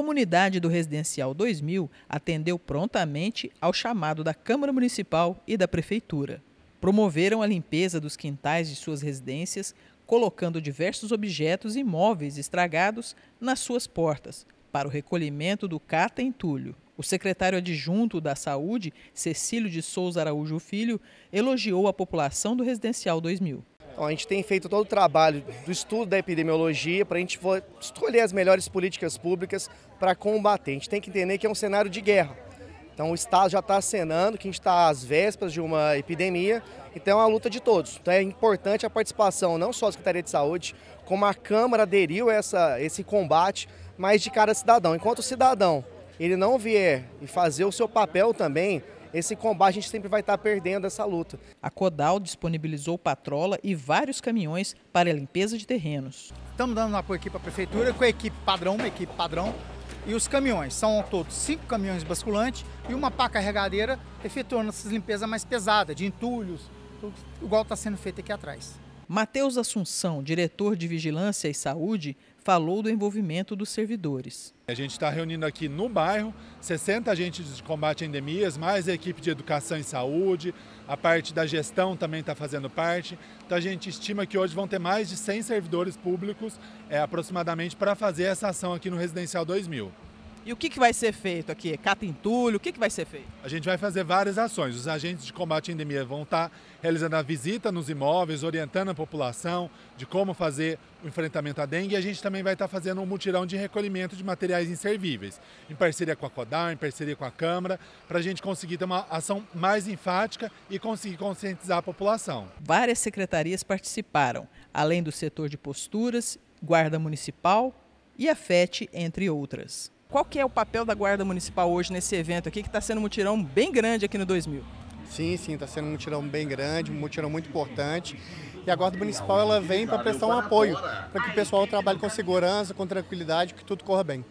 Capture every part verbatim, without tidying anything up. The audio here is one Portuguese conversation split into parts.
comunidade do Residencial dois mil atendeu prontamente ao chamado da Câmara Municipal e da Prefeitura. Promoveram a limpeza dos quintais de suas residências, colocando diversos objetos e móveis estragados nas suas portas, para o recolhimento do cata entulho. O secretário adjunto da Saúde, Cecílio de Souza Araújo Filho, elogiou a população do Residencial dois mil. Então, a gente tem feito todo o trabalho do estudo da epidemiologia para a gente escolher as melhores políticas públicas para combater. A gente tem que entender que é um cenário de guerra. Então o Estado já está acenando que a gente está às vésperas de uma epidemia, então é uma luta de todos. Então é importante a participação não só da Secretaria de Saúde, como a Câmara aderiu a essa, esse combate, mas de cada cidadão. Enquanto o cidadão ele não vier e fazer o seu papel também, esse combate a gente sempre vai estar perdendo essa luta. A Codal disponibilizou patrola e vários caminhões para a limpeza de terrenos. Estamos dando apoio aqui para a Prefeitura com a equipe padrão, uma equipe padrão, e os caminhões, são todos cinco caminhões basculantes e uma pá carregadeira efetuando essas limpezas mais pesadas, de entulhos, igual está sendo feito aqui atrás. Matheus Assunção, diretor de Vigilância e Saúde, falou do envolvimento dos servidores. A gente está reunindo aqui no bairro sessenta agentes de combate a endemias, mais a equipe de educação e saúde, a parte da gestão também está fazendo parte. Então a gente estima que hoje vão ter mais de cem servidores públicos é, aproximadamente para fazer essa ação aqui no Residencial dois mil. E o que, que vai ser feito aqui? Cata entulho, o que, que vai ser feito? A gente vai fazer várias ações. Os agentes de combate à endemia vão estar realizando a visita nos imóveis, orientando a população de como fazer o enfrentamento à dengue. E a gente também vai estar fazendo um mutirão de recolhimento de materiais inservíveis, em parceria com a Codal, em parceria com a Câmara, para a gente conseguir ter uma ação mais enfática e conseguir conscientizar a população. Várias secretarias participaram, além do setor de posturas, Guarda Municipal e a F E T, entre outras. Qual que é o papel da Guarda Municipal hoje nesse evento aqui, que está sendo um mutirão bem grande aqui no dois mil? Sim, sim, está sendo um mutirão bem grande, um mutirão muito importante. E a Guarda Municipal ela vem para prestar um apoio, para que o pessoal trabalhe com segurança, com tranquilidade, que tudo corra bem.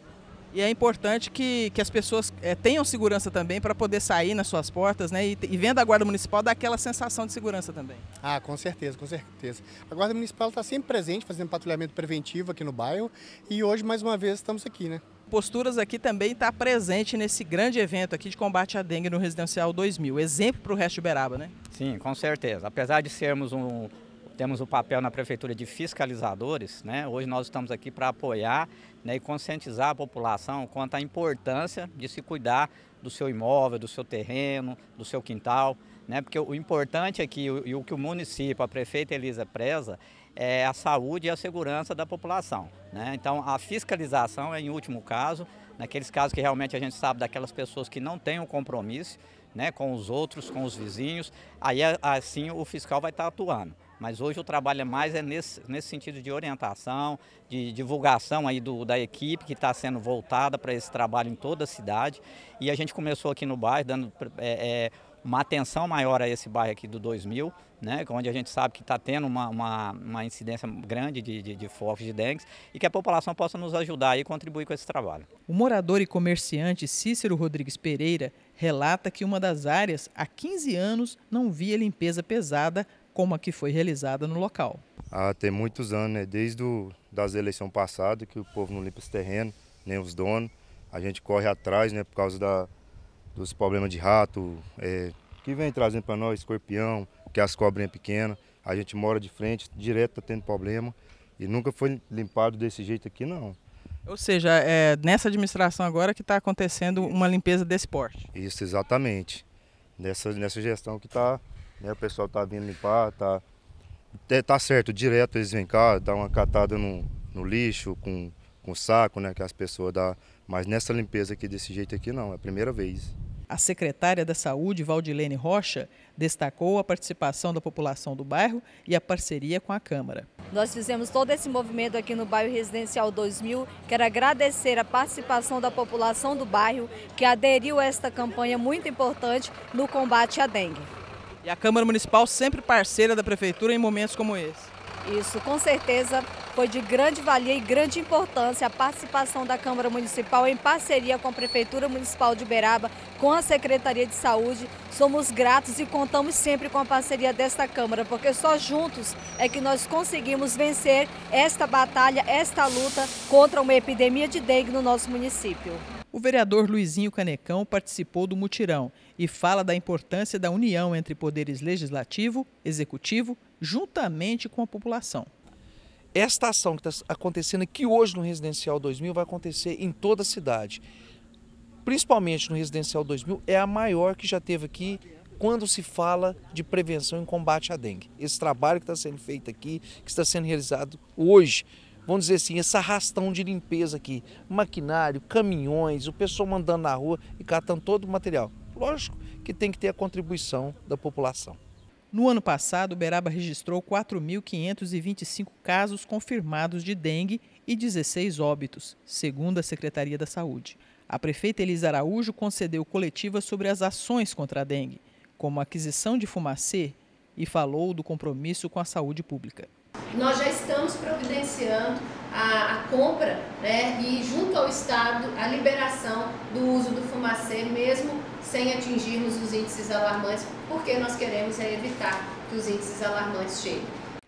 E é importante que, que as pessoas é, tenham segurança também para poder sair nas suas portas, né? E, e vendo a Guarda Municipal dá aquela sensação de segurança também. Ah, com certeza, com certeza. A Guarda Municipal está sempre presente, fazendo patrulhamento preventivo aqui no bairro. E hoje, mais uma vez, estamos aqui, né? Posturas aqui também está presente nesse grande evento aqui de combate à dengue no Residencial dois mil. Exemplo para o resto de Uberaba, né? Sim, com certeza. Apesar de sermos um... temos o papel na Prefeitura de fiscalizadores, né? Hoje nós estamos aqui para apoiar, né, e conscientizar a população quanto à importância de se cuidar do seu imóvel, do seu terreno, do seu quintal, né? Porque o importante aqui e o que o município, a prefeita Elisa preza, é a saúde e a segurança da população, né? Então a fiscalização é em último caso, naqueles casos que realmente a gente sabe daquelas pessoas que não têm um compromisso, né, com os outros, com os vizinhos, aí assim o fiscal vai estar atuando. Mas hoje o trabalho é mais é nesse, nesse sentido de orientação, de divulgação aí do, da equipe que está sendo voltada para esse trabalho em toda a cidade. E a gente começou aqui no bairro dando é, é, uma atenção maior a esse bairro aqui do dois mil, né, onde a gente sabe que está tendo uma, uma, uma incidência grande de, de, de focos de dengue e que a população possa nos ajudar e contribuir com esse trabalho. O morador e comerciante Cícero Rodrigues Pereira relata que uma das áreas há quinze anos não via limpeza pesada como a que foi realizada no local. Ah, tem muitos anos, né? Desde o, das eleições passadas, que o povo não limpa esse terreno, nem os donos. A gente corre atrás, né, por causa da, dos problemas de rato, é, que vem trazendo para nós, escorpião, que as cobrinhas pequenas. A gente mora de frente, direto tá tendo problema. E nunca foi limpado desse jeito aqui, não. Ou seja, é nessa administração agora que está acontecendo uma limpeza desse porte. Isso, exatamente. Nessa, nessa gestão que está... Né, o pessoal tá vindo limpar, tá, tá certo, direto eles vêm cá, dá uma catada no, no lixo, com, com saco, né, que as pessoas dão, mas nessa limpeza aqui desse jeito aqui não, é a primeira vez. A secretária da Saúde, Valdilene Rocha, destacou a participação da população do bairro e a parceria com a Câmara. Nós fizemos todo esse movimento aqui no bairro Residencial dois mil. Quero agradecer a participação da população do bairro que aderiu a esta campanha muito importante no combate à dengue. E a Câmara Municipal sempre parceira da Prefeitura em momentos como esse. Isso, com certeza, foi de grande valia e grande importância a participação da Câmara Municipal em parceria com a Prefeitura Municipal de Uberaba, com a Secretaria de Saúde. Somos gratos e contamos sempre com a parceria desta Câmara, porque só juntos é que nós conseguimos vencer esta batalha, esta luta contra uma epidemia de dengue no nosso município. O vereador Luizinho Canecão participou do mutirão e fala da importância da união entre poderes legislativo, executivo, juntamente com a população. Esta ação que está acontecendo aqui hoje no Residencial dois mil vai acontecer em toda a cidade. Principalmente no Residencial dois mil, é a maior que já teve aqui quando se fala de prevenção e combate à dengue. Esse trabalho que está sendo feito aqui, que está sendo realizado hoje, vamos dizer assim, esse arrastão de limpeza aqui, maquinário, caminhões, o pessoal mandando na rua e catando todo o material. Lógico que tem que ter a contribuição da população. No ano passado, Uberaba registrou quatro mil quinhentos e vinte e cinco casos confirmados de dengue e dezesseis óbitos, segundo a Secretaria da Saúde. A prefeita Elisa Araújo concedeu coletiva sobre as ações contra a dengue, como a aquisição de fumacê, e falou do compromisso com a saúde pública. Nós já estamos providenciando a, a compra, né, e junto ao Estado a liberação do uso do fumacê, mesmo sem atingirmos os índices alarmantes, porque nós queremos é evitar que os índices alarmantes cheguem.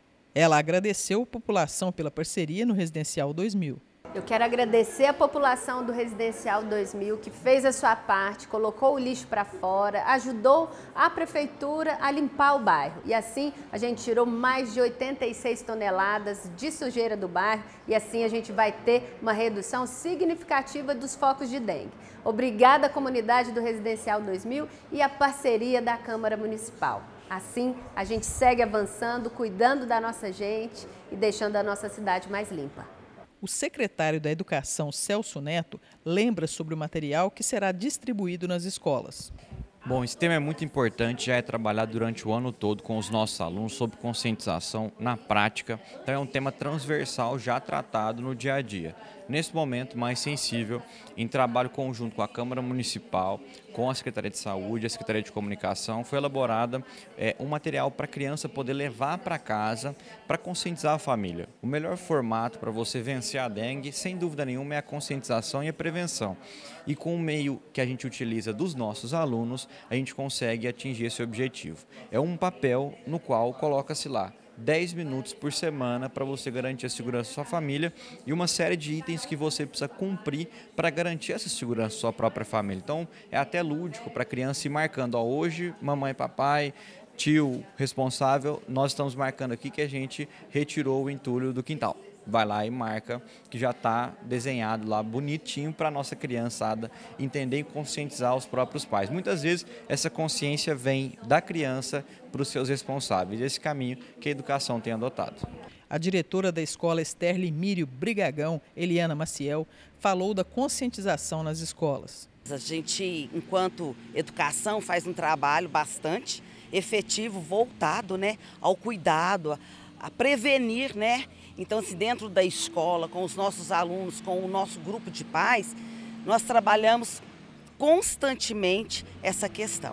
Ela agradeceu a população pela parceria no Residencial dois mil. Eu quero agradecer a população do Residencial dois mil que fez a sua parte, colocou o lixo para fora, ajudou a prefeitura a limpar o bairro. E assim a gente tirou mais de oitenta e seis toneladas de sujeira do bairro e assim a gente vai ter uma redução significativa dos focos de dengue. Obrigada, comunidade do Residencial dois mil e a parceria da Câmara Municipal. Assim a gente segue avançando, cuidando da nossa gente e deixando a nossa cidade mais limpa. O secretário da Educação, Celso Neto, lembra sobre o material que será distribuído nas escolas. Bom, esse tema é muito importante, já é trabalhado durante o ano todo com os nossos alunos sobre conscientização na prática. Então é um tema transversal já tratado no dia a dia. Nesse momento mais sensível, em trabalho conjunto com a Câmara Municipal, com a Secretaria de Saúde, a Secretaria de Comunicação, foi elaborada é, um material para a criança poder levar para casa para conscientizar a família. O melhor formato para você vencer a dengue, sem dúvida nenhuma, é a conscientização e a prevenção. E com o meio que a gente utiliza dos nossos alunos, a gente consegue atingir esse objetivo. É um papel no qual coloca-se lá dez minutos por semana para você garantir a segurança da sua família e uma série de itens que você precisa cumprir para garantir essa segurança da sua própria família. Então é até lúdico para a criança ir marcando, ó, hoje mamãe, papai, tio responsável, nós estamos marcando aqui que a gente retirou o entulho do quintal. Vai lá e marca que já está desenhado lá bonitinho para a nossa criançada entender e conscientizar os próprios pais. Muitas vezes essa consciência vem da criança para os seus responsáveis, esse caminho que a educação tem adotado. A diretora da escola Esther Limírio Brigagão, Eliana Maciel, falou da conscientização nas escolas. A gente, enquanto educação, faz um trabalho bastante efetivo, voltado, né, ao cuidado, a, a prevenir, né? Então, se dentro da escola, com os nossos alunos, com o nosso grupo de pais, nós trabalhamos constantemente essa questão.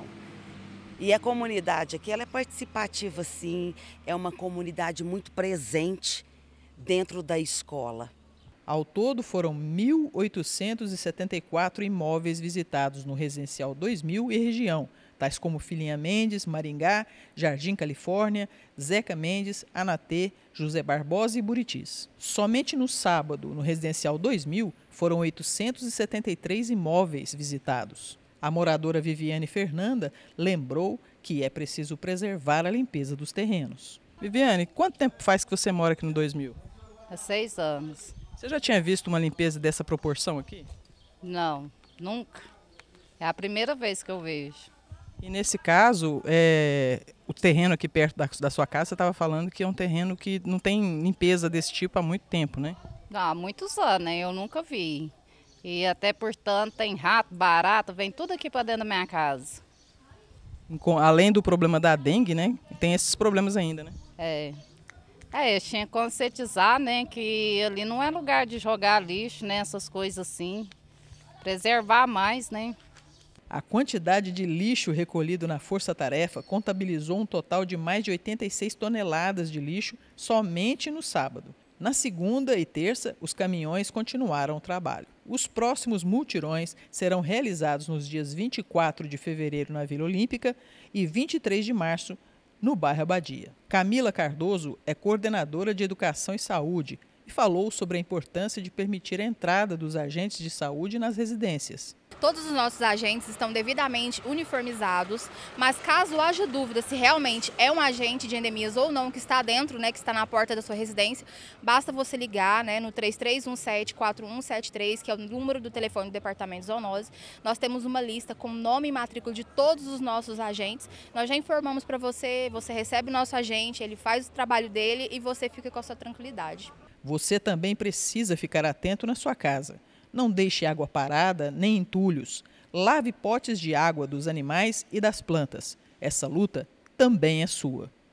E a comunidade aqui, ela é participativa, sim, é uma comunidade muito presente dentro da escola. Ao todo, foram mil oitocentos e setenta e quatro imóveis visitados no Residencial dois mil e região, tais como Filhinha Mendes, Maringá, Jardim Califórnia, Zeca Mendes, Anatê, José Barbosa e Buritis. Somente no sábado, no Residencial dois mil, foram oitocentos e setenta e três imóveis visitados. A moradora Viviane Fernanda lembrou que é preciso preservar a limpeza dos terrenos. Viviane, quanto tempo faz que você mora aqui no dois mil? Há seis anos. Você já tinha visto uma limpeza dessa proporção aqui? Não, nunca. É a primeira vez que eu vejo. E nesse caso, é, o terreno aqui perto da, da sua casa, você estava falando que é um terreno que não tem limpeza desse tipo há muito tempo, né? Não, há muitos anos, né? Eu nunca vi. E até, portanto, tem rato, barata, vem tudo aqui para dentro da minha casa. Além do problema da dengue, né? Tem esses problemas ainda, né? É. É, eu tinha que conscientizar, né? Que ali não é lugar de jogar lixo, né? Essas coisas assim. Preservar mais, né? A quantidade de lixo recolhido na Força-Tarefa contabilizou um total de mais de oitenta e seis toneladas de lixo somente no sábado. Na segunda e terça, os caminhões continuaram o trabalho. Os próximos mutirões serão realizados nos dias vinte e quatro de fevereiro na Vila Olímpica e vinte e três de março no bairro Abadia. Camila Cardoso é coordenadora de Educação e Saúde e falou sobre a importância de permitir a entrada dos agentes de saúde nas residências. Todos os nossos agentes estão devidamente uniformizados, mas caso haja dúvida se realmente é um agente de endemias ou não que está dentro, né, que está na porta da sua residência, basta você ligar, né, no três três um sete, quatro um sete três, que é o número do telefone do Departamento de Zoonose. Nós temos uma lista com nome e matrícula de todos os nossos agentes. Nós já informamos para você, você recebe o nosso agente, ele faz o trabalho dele e você fica com a sua tranquilidade. Você também precisa ficar atento na sua casa. Não deixe água parada nem entulhos. Lave potes de água dos animais e das plantas. Essa luta também é sua.